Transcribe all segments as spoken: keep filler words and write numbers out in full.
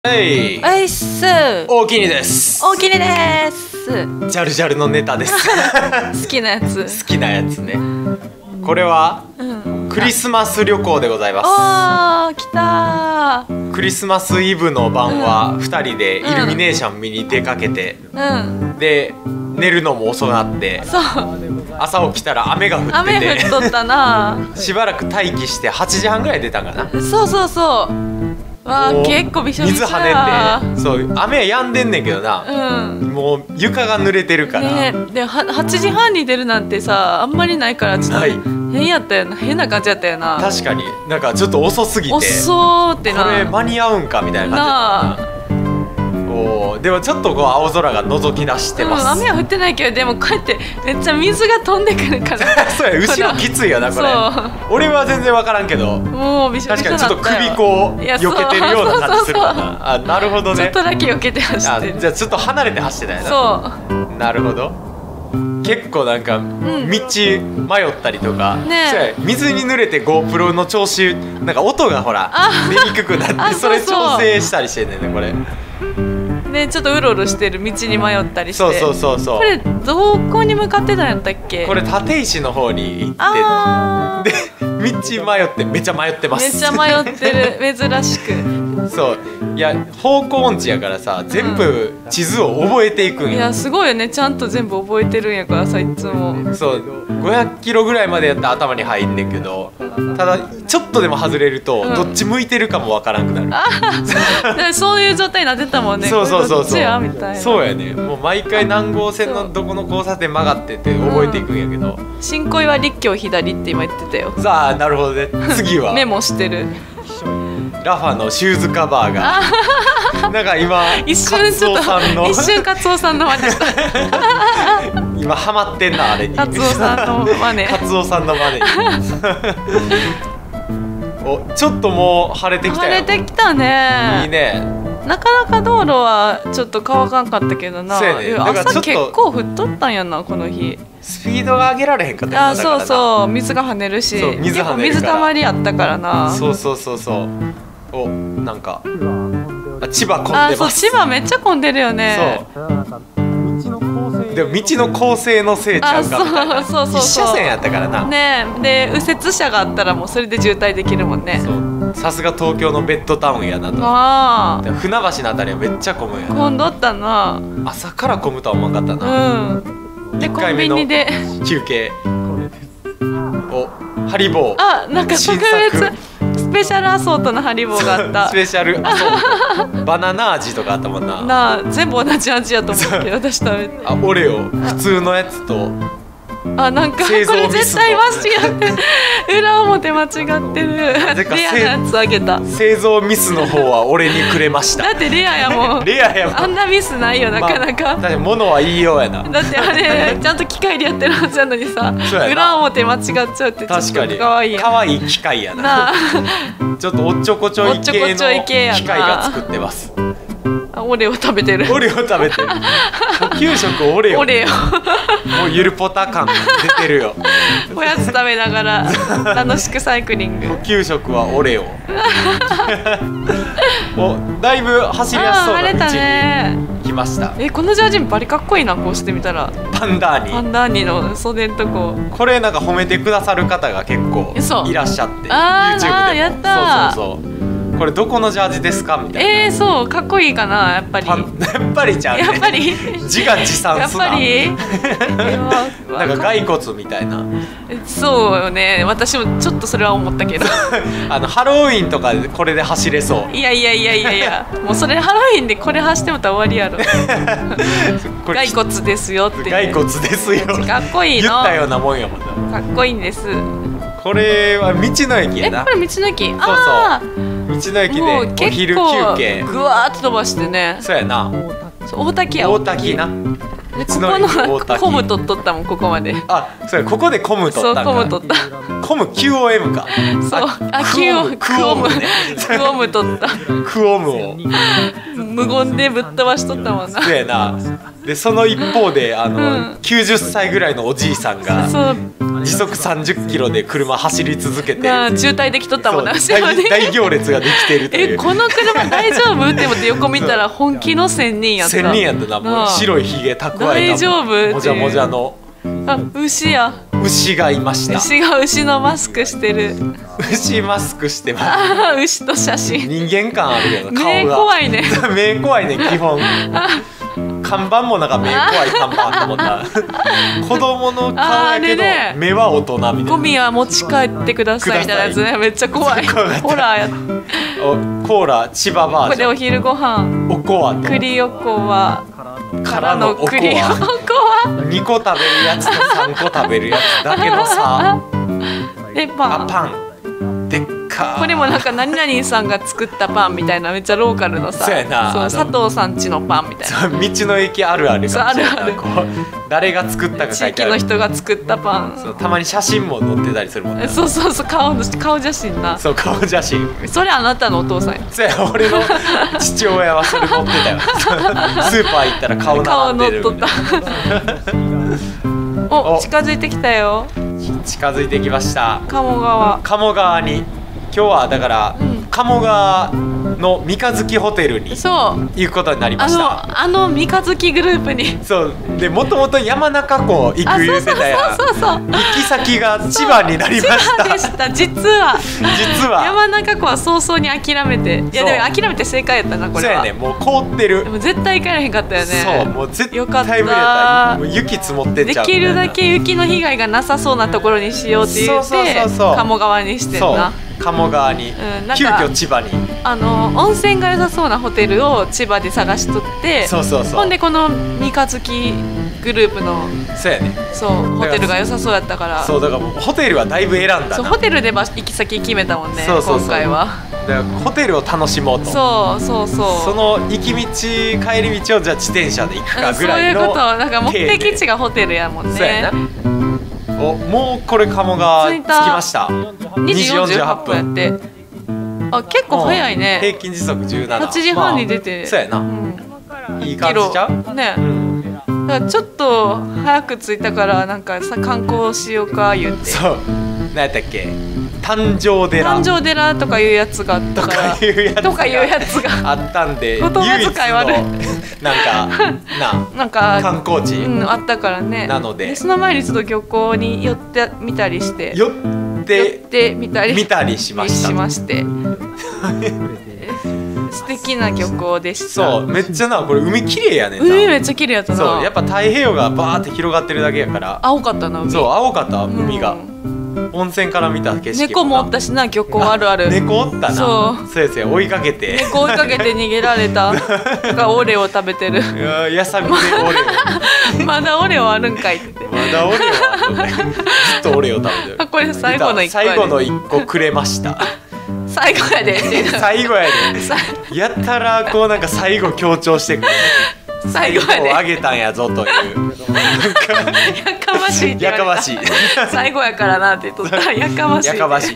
えい、 おいっす。 大きにです。 大きにです。 ジャルジャルのネタです。 好きなやつ。 好きなやつね。これは、うん、クリスマス旅行でございます。 あー、来たー。クリスマスイブの晩はふたりでイルミネーション見に出かけて、うん、で寝るのも遅なって、そう、朝起きたら雨が降ってて、 雨降っとったな。 しばらく待機してはちじはんぐらい出たんかな。 そうそうそう。わあ、結構びしょびしょ水跳ねて、そう雨は止んでんねんけどな、うん、もう床が濡れてるから、 ね、ではちじはんに出るなんてさあんまりないからちょっと変やったよな、変な感じやったよな。 確かになんかちょっと遅すぎて遅ってな、 これ間に合うんかみたいな感じだったな。おでもちょっとこう青空が覗き出してます、 うん、雨は降ってないけどでもこうやってめっちゃ水が飛んでくるからそうや、後ろきついよなこれ。俺は全然分からんけど、もうびしょびしょだったよ。確かにちょっと首こう避けてるような感じするかな。あ、なるほどね。 ちょっとだけ避けて走ってる。 じゃあちょっと離れて走ってたよな。そうなるほど。結構なんか道迷ったりとか、うんね、水に濡れて GoPro の調子なんか音がほら出にくくなってそれ調整したりしてんねんねこれね。ちょっとうろうろしてる道に迷ったりして、 そうそうそうそう。 これどこに向かってたんやったっけ。 これ立石の方に行ってで道迷ってめっちゃ迷ってます。 めっちゃ迷ってる珍しく。 そういや方向音痴やからさ全部地図を覚えていくんや、 うん、いやすごいよね。ちゃんと全部覚えてるんやからさいつも。そうごひゃくキロぐらいまでやったら頭に入んねんけど、ただちょっとでも外れるとどっち向いてるかもわからんくなる、 うん、そういう状態になってたもんね。 そうそうそうそう。 みたいな。 そうやね。もう毎回南郷線のどこの交差点曲がってって覚えていくんやけど、 うん、新小岩立教左って今言ってたよ。 さあなるほどね。次はメモしてる。 ラファのシューズカバーがなんか今一瞬ちょっと一瞬カツオさんの真似した今ハマってんなあれに。 カツオさんの真似。 カツオさんの真似おちょっともう晴れてきたよ。 晴れてきたね。 いいね。 なかなか道路はちょっと乾かんかったけどな。そうやね。朝結構降っとったんやなこの日。 スピードが上げられへんかったよな。 あ、そうそう水が跳ねるし、そう水跳ねるから水たまりあったからな。 そうそうそうそう。おなんかあ千葉混んでます。 あ、そう千葉めっちゃ混んでるよね。そうでも道の構成のせいちゃうかみたいな。 そうそうそうそう。 一車線やったからな。 ねで右折車があったらもうそれで渋滞できるもんね。 さすが東京のベッドタウンやなと。ああ。船橋のあたりはめっちゃ混むやな。 混んどったな。 朝から混むとは思わんかったな。うん。 でコンビニで休憩。おハリボー。 あ、なんか特別スペシャルアソートのハリボーがあった。 スペシャルアソート。バナナ味とかあったもんな。 なあ、全部同じ味やと思うけど私食べて。 あ、オレオ普通のやつと。 あ、なんかこれ絶対間違ってる。裏表間違ってる。レアなやつあげた。 製造ミスの方は俺にくれました。 だってレアやもん。 レアやもん。 あんなミスないよなかなか。 だって物は言いようやな。 だってあれちゃんと機械でやってるはずなのにさ、裏表間違っちゃうってちょっと可愛いやん。 可愛い機械やな。ちょっとおっちょこちょい系の機械が作ってます。 オレオ食べてる。 オレオ食べてる。給食オレオ。 オレオ。 もうゆるポタ感出てるよ。 おやつ食べながら楽しくサイクリング。 給食はオレオ。お、だいぶ走りやすそうな道に来ました。 え、このジャージバリかっこいいなこうしてみたら。 パンダーニ。 パンダーニの袖んとこ。 これなんか褒めてくださる方が結構いらっしゃって。 ああ、やった。 そうそうそう。これどこのジャージですかみたいな。 えー、そうかっこいいかなやっぱり。やっぱりじゃん、ね。やっぱり。自画自賛すな。 やっぱり。 なんか骸骨みたいな。 そうよね。私もちょっとそれは思ったけど。 あのハロウィンとかでこれで走れそう。 いやいやいやいやいや。もうそれハロウィンでこれ走ってもたら終わりやろ。骸骨ですよって。 骸骨ですよ。 かっこいいの。 言ったようなもんやもんな。かっこいいんです。 これは道の駅やな。 え、これ道の駅。 そうそう。道の駅でお昼休憩ぐわーっと飛ばしてね。 そうやな。 大滝や。 大滝な。 ここのコム取っとったもんここまで。 あ、そうやここでコム取ったんか。 そうコム取った。 コム キューオーエム か。 そう。あ、キュークオムね。クオム取った。 クオムを無言でぶっ飛ばしとったもんな。 そうやな。でその一方であのきゅうじゅっさいぐらいのおじいさんが時速さんじゅっキロで車走り続けて渋滞できとったもんな。 大, 大行列ができているという。 えこの車大丈夫って思って横見たら本気の仙人やった。 仙人やったな。もう白いひげ蓄えた大丈夫もじゃもじゃのあ牛や牛がいました。 牛が牛のマスクしてる。 牛マスクしてます。 あ牛と写真。 人間感あるけど顔が目怖いね。 目怖いね基本。看板もなんか目怖い看板あったもんな。子供の顔やけど目は大人みたいな。 ゴミは持ち帰ってくださいみたいなやつね。めっちゃ怖い。ホラーや。 コーラ千葉バージョン。 これお昼ご飯。 おこわと栗おこわからのおこわ。 栗おこわ。 にこ食べるやつとさんこ食べるやつだけのさ。 えパン。 あパン。でっか。 これもなんか何々さんが作ったパンみたいなめっちゃローカルのさ。 そうやな。 そう佐藤さん家のパンみたいな。 そう道の駅あるあるそうあるある。 誰が作ったか書いてある。 地域の人が作ったパン。 そうたまに写真も載ってたりするもんね。 そうそうそう顔の顔写真な。 そう顔写真。 それあなたのお父さんや。 そうや俺の父親はそれ持ってたよ。スーパー行ったら顔並んでる。 顔乗っとった。お近づいてきたよ。 近づいてきました。 鴨川。 鴨川に今日はだから、うん、鴨川の三日月ホテルに行くことになりました。 あのあの三日月グループに。 そうでもともと山中湖行く言うてたやん。 そうそうそうそう。 行き先が千葉になりました。 千葉でした実は。 実は山中湖は早々に諦めて。いやでも諦めて正解やったなこれは。 そうやねもう凍ってる。 でも絶対行かれへんかったよね。 そうもう絶対無理やった。もう雪積もってんちゃう。 できるだけ雪の被害がなさそうなところにしようって言って鴨川にしてんな。 鴨川に、うん、急遽千葉にあの温泉が良さそうなホテルを千葉で探しとって、 そうそうそう。 ほんでこの三日月グループのそうやね。 そうホテルが良さそうやったから。 そうだからもうホテルはだいぶ選んだな。 そうホテルで行き先決めたもんね。 そうそうそう今回は。 だからホテルを楽しもうと。 そうそうそう。 その行き道帰り道をじゃあ自転車で行くかぐらいの。 そういうことなんか目的地がホテルやもんね。 そうやな。おもうこれ鴨川着きました。 にじよんじゅうはっぷんやって。あ結構早いね。 平均時速じゅうなな。 はちじはんに出て。 そうやな。いい感じちゃうね。だからちょっと早く着いたからなんかさ観光しようか言って。 そう。何やったっけ？誕生寺。 誕生寺とかいうやつがあったから。とかいうやつがあったんで。 言葉遣い悪い。 なんかな。 なんか観光地。 うんあったからね。 なので。 その前にちょっと漁港に寄ってみたりして。 寄って見たり見たりしました。 しまして。素敵な漁港でした。 そうめっちゃなこれ海綺麗やねんな。 海めっちゃ綺麗やったな。 そうやっぱ太平洋がバーって広がってるだけやから。 青かったな海。 そう青かった海が。温泉から見た景色。 猫もおったしな漁港あるある。 猫おったな。 そうそうですよ追いかけて。 猫追いかけて逃げられた。がオレオ食べてる。 いややさぐれオレオ。まだオレオあるんかいって。 まだオレオある。ずっとオレオ食べてる。 これ最後の一個。 最後の一個くれました。 最後やで。 最後やで。やったらこうなんか最後強調してくる。 最後やで。 あげたんやぞという。 やかましい。 やかましい。 最後やからなって言っとった。やかましい。 やかましい。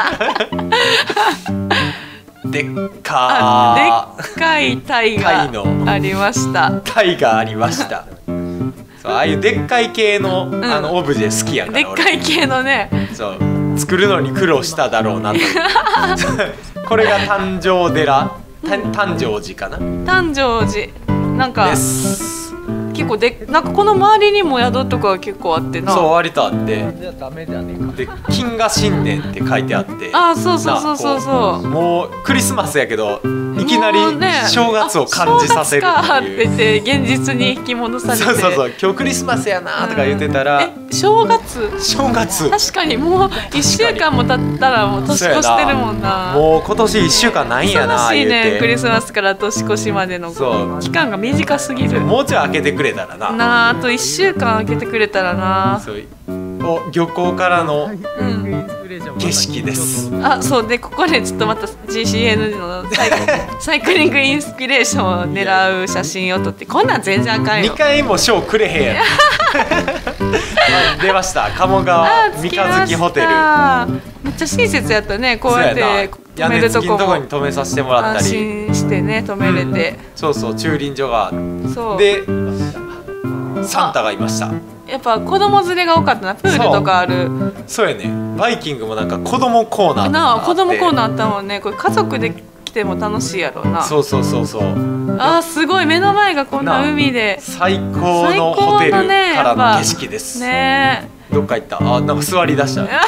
でっかでっかいタイがありました。 タイがありました。そうああいうでっかい系のあのオブジェ好きやから。 でっかい系のね。 そう作るのに苦労しただろうなと。これが誕生寺、誕生寺かな。 誕生寺なんか結構でなんかこの周りにも宿とかが結構あってな。 そう割とあって。で金河神殿って書いてあって。 あそうそうそうそうそう。 もうクリスマスやけどいきなり正月を感じさせるっていう。 って言って現実に引き戻されて。 そうそうそう今日クリスマスやなとか言ってたら。 え正月？ 正月。 確かにもういっしゅうかんも経ったらもう年越してるもんな。 もう今年いっしゅうかんないんやな言うて。 忙しいねクリスマスから年越しまでの期間が短すぎる。 もうちょい開けてくれたらな。 なああといっしゅうかん開けてくれたらな。 そうお漁港からの景色です。 あそうでここでちょっとまた ジーシーエヌ のサイサイクリングインスピレーションを狙う写真を撮ってこんなん全然あかんよ。 にかいも賞くれへんやん。出ました鴨川三日月ホテル。 めっちゃ親切やったねこうやって止めるとこも屋根付きのとこに止めさせてもらったり安心してね止めれて、 うん、そうそう駐輪場がそうでサンタがいました。 やっぱ子供連れが多かったな。プールとかある。 そうやね。バイキングもなんか子供コーナーとかなあ、 あって子供コーナーあったもんね。これ家族で来ても楽しいやろうな。 そうそうそうそう。 あー、すごい目の前がこんな海で最高のホテルからの景色です。 ねえ。 どっか行った。あ、なんか座り出した。いや、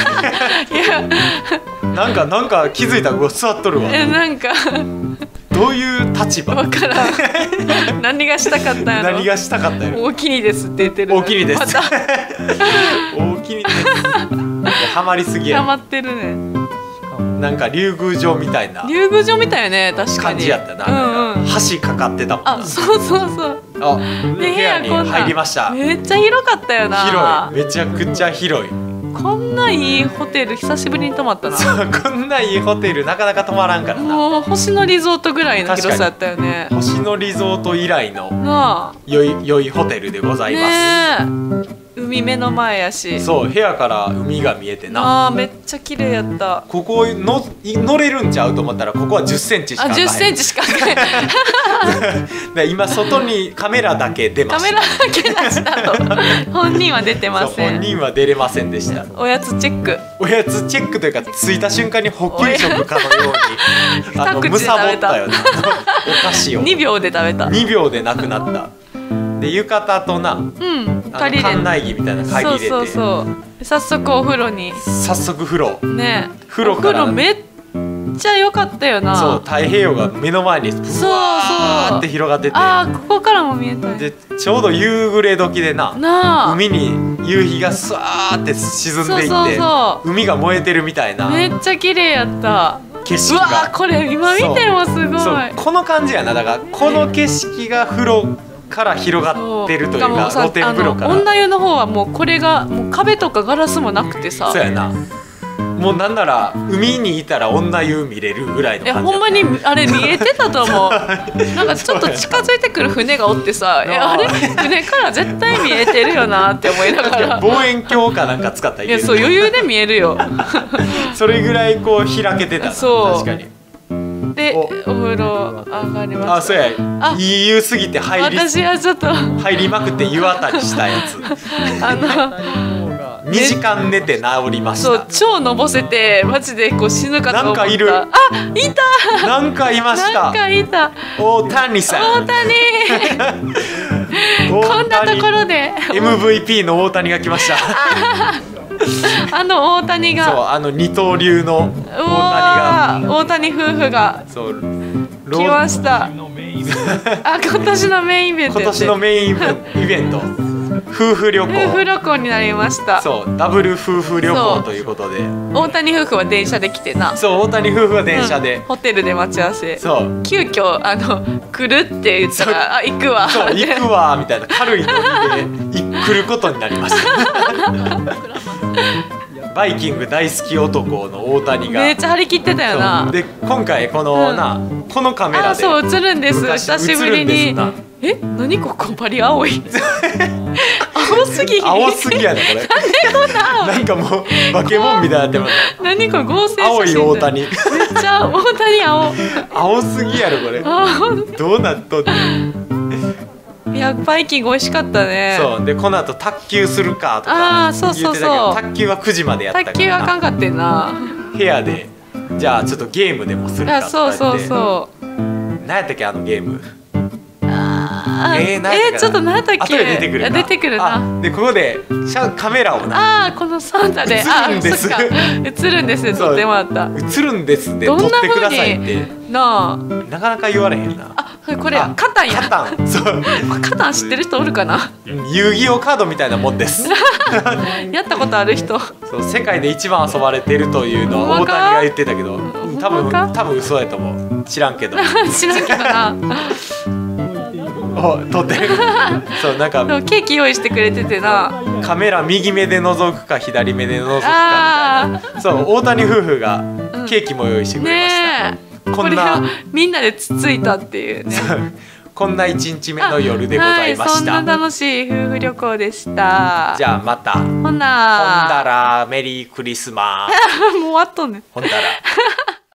なんかなんか気づいたらうわ座っとるわ。 え、なんかどういう立場？ わからん。何がしたかったんやろ。 何がしたかったんやろ。 大きにですって言ってる。 大きにです。 また大きにです。ハマりすぎや。 ハマってるね。 なんか竜宮城みたいな。 竜宮城みたいよね、確かに。 感じやったな。なんか橋かかってたもんな。 あ、そうそうそう。 あ、部屋に入りました。 めっちゃ広かったよな。 広い。めちゃくちゃ広い。 こんないいホテル久しぶりに泊まったな。 そう、こんないいホテルなかなか泊まらんからな。 もう星野リゾートぐらいの広さだったよね。 星野リゾート以来のなあ、 良い良いホテルでございます。 ね、海目の前やし。 そう、部屋から海が見えてな。 あー、めっちゃ綺麗やった。 ここの乗れるんちゃうと思ったらここはじゅっセンチしかあ、じゅっセンチしかで今外にカメラだけ出ました。 カメラだけ出したと。本人は出てません。 本人は出れませんでした。 おやつチェック。 おやつチェックというか着いた瞬間に補給食かのようにあのむさぼったよな。お菓子をにびょうで食べた。 にびょうでなくなった。で浴衣とな、うん、 借りれ館内着みたいな借り入れて、 そうそうそう、早速お風呂に。 早速風呂ね、 風呂からお風呂めっちゃ良かったよな。 そう、太平洋が目の前にブワーって広がってて、 あー、ここからも見えた。 でちょうど夕暮れ時でな、 なあ、 海に夕日がスワーって沈んでいって、 そうそうそう、 海が燃えてるみたいなめっちゃ綺麗やった景色が。 うわー、これ今見てもすごい。 そう、この感じやな。だからこの景色が風呂から広がってるというか、露天風呂から。 女湯の方はもうこれがもう壁とかガラスもなくてさ。 そうやな。もうなんなら海にいたら女湯見れるぐらいの感じ。 いや、ほんまにあれ見えてたと思う。なんかちょっと近づいてくる船がおってさ、え、あれ船から絶対見えてるよなって思いながら。 望遠鏡かなんか使ったらいいや、そう余裕で見えるよ。 それぐらいこう開けてた。 そう、 確かに。 でお風呂上がりました。 あ、そうや。いい湯すぎて入り私はちょっと入りまくって湯あたりしたやつ。 あのにじかん寝て治りました。 そう、超のぼせてマジでこう死ぬかと思った。 なんかいる。 あ、いた。 なんかいました。 なんかいた。 大谷さん。 大谷。こんなところでエムブイピー の大谷が来ました。 あの大谷が、 そう、あの二刀流の大谷が、 大谷夫婦がそう来ました。あ、今年のメインイベント。 今年のメインイベント。夫婦旅行。 夫婦旅行になりました。 そう、ダブル夫婦旅行ということで。 大谷夫婦は電車で来てな。 そう、大谷夫婦は電車で、うん、 ホテルで待ち合わせ。 そう、 急遽あの来るって言ったら、あ、行くわ。 そう、行くわみたいな軽いノリで来ることになりました。バイキング大好き男の大谷がめっちゃ張り切ってたよな。 で今回この、うん、なこのカメラで、 そう映るんです。久しぶりに。え、何ここバリ青い。青すぎ。 青すぎやねこれ。 なんでこんな青い。 なんかもう化け物みたいになってます。 何これ合成写真。 青い大谷。めっちゃ大谷青。 青すぎやろこれ。どうなっとって。 いや、バイキング美味しかったね。 そうで、この後卓球するかとか言ってたけど、卓球はくじまでやったからな。 卓球はあかんかってんな。 部屋でじゃあちょっとゲームでもするかとか言って。 そうそうそう。 何やったっけあのゲーム。 あえー、えー、ちょっと何やったっけ。 後で出てくるな。 出てくるな。 でここでカメラをな。ああ、このサンタで。 映るんです。 映るんです。撮ってもらった。 映るんですで撮ってくださいってなあ。 なかなか言われへんな。 あ、これカタンや。 カタン。そう。 カタン知ってる人おるかな。 遊戯王カードみたいなもんです。 やったことある人。 そう、世界で一番遊ばれてるというのは大谷が言ってたけど、多分多分嘘やと思う。知らんけど。 知らんけどな。 お、撮ってる。そう、なんかケーキ用意してくれててな。 カメラ右目で覗くか左目で覗くかみたいな。そう、大谷夫婦がケーキも用意してくれました。 ねえ、これをみんなでつついたっていうね。 こんな一日目の夜でございました。 はい、そんな楽しい夫婦旅行でした。 じゃあまた。ほんならメリークリスマス。 もう終わっとんねん。 ほんだら。